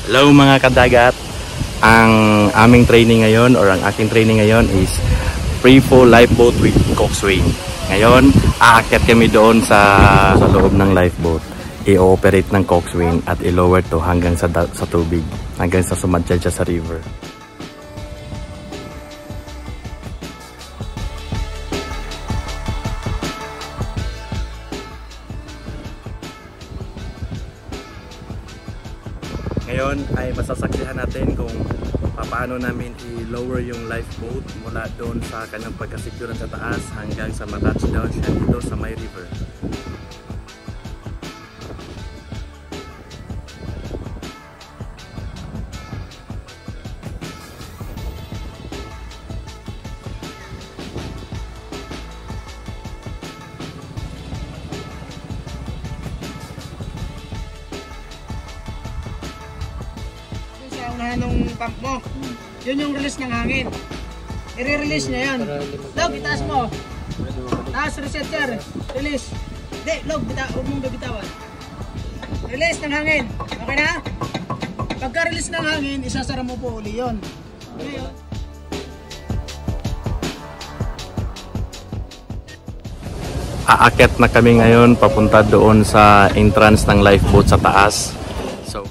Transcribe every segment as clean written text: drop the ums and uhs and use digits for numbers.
Hello mga kadagat. Ang aming training ngayon or ang aking training ngayon is free fall lifeboat with coxswain. Ngayon, aakyat kami doon sa loob ng lifeboat. I-ooperate ng coxswain at i-lower to hanggang sa tubig, hanggang sa sumadya siya sa river. Ngayon ay masasaksihan natin kung paano namin i-lower yung lifeboat mula doon sa kanyang pagkasikuran sa taas hanggang sa matouchdown siya dito sa may river. Nung pump mo, yun yung release ng hangin. I-release niya yan. Log, itaas mo. Taas, reset sir. Release. Hindi, log, huwag mong bibitawan. Release ng hangin. Okay na? Pagka-release ng hangin, isasara mo po uli yun. Okay yun. Aakyat na kami ngayon papunta doon sa entrance ng lifeboat sa taas. So,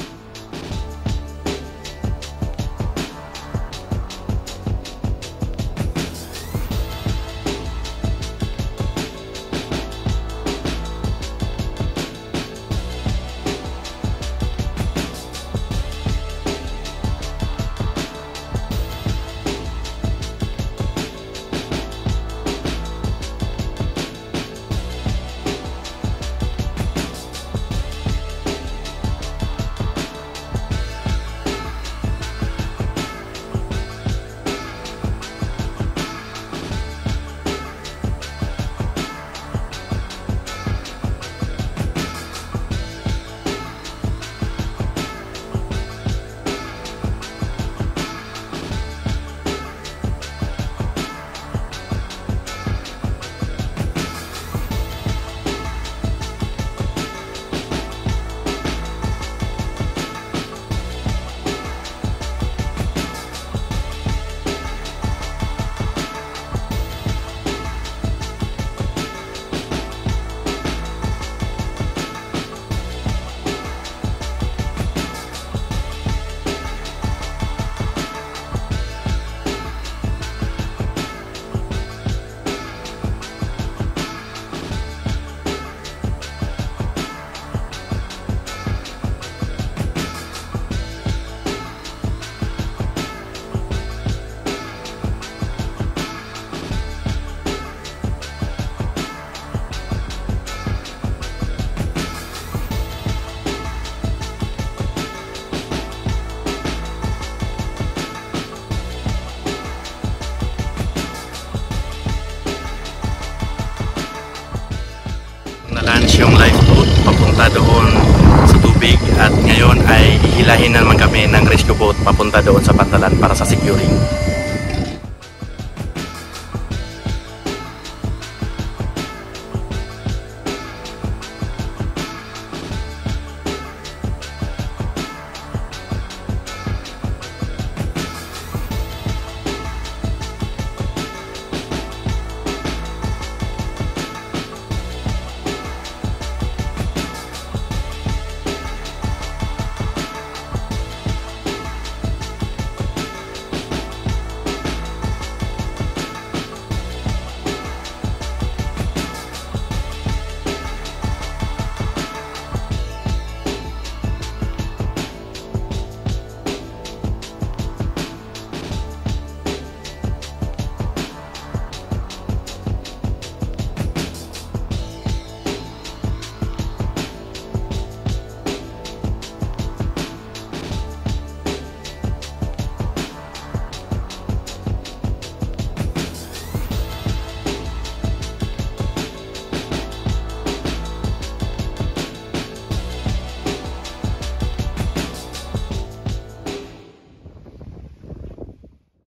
na-launch yung lifeboat papunta doon sa tubig at ngayon ay ihilahin na naman kami ng rescue boat papunta doon sa pantalan para sa securing.